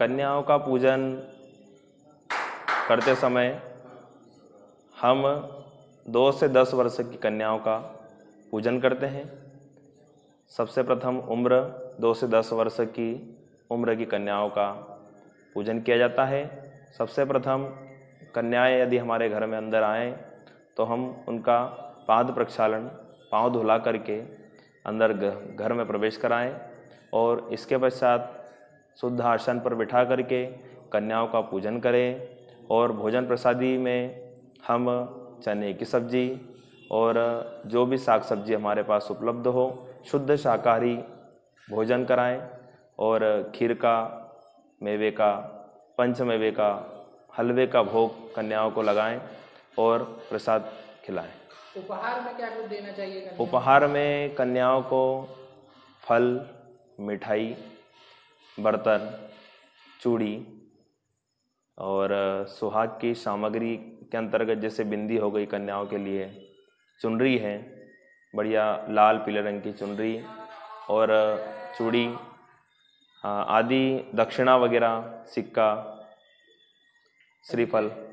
कन्याओं का पूजन करते समय हम 2 से 10 वर्ष की कन्याओं का पूजन करते हैं। सबसे प्रथम उम्र 2 से 10 वर्ष की उम्र की कन्याओं का पूजन किया जाता है। सबसे प्रथम कन्याएं यदि हमारे घर में अंदर आएँ तो हम उनका पाद प्रक्षालन, पाँव धुला करके अंदर घर में प्रवेश कराएं और इसके पश्चात शुद्ध आसन पर बिठा करके कन्याओं का पूजन करें। और भोजन प्रसादी में हम चने की सब्जी और जो भी साग सब्जी हमारे पास उपलब्ध हो, शुद्ध शाकाहारी भोजन कराएं और खीर का, मेवे का, पंचमेवे का, हलवे का भोग कन्याओं को लगाएं और प्रसाद खिलाएं। उपहार में क्या कुछ देना चाहिए कन्याओं को? उपहार में कन्याओं को फल, मिठाई, बर्तन, चूड़ी और सुहाग की सामग्री के अंतर्गत जैसे बिंदी हो गई कन्याओं के लिए, चुनरी है, बढ़िया लाल पीले रंग की चुनरी और चूड़ी आदि, दक्षिणा वगैरह, सिक्का, श्रीफल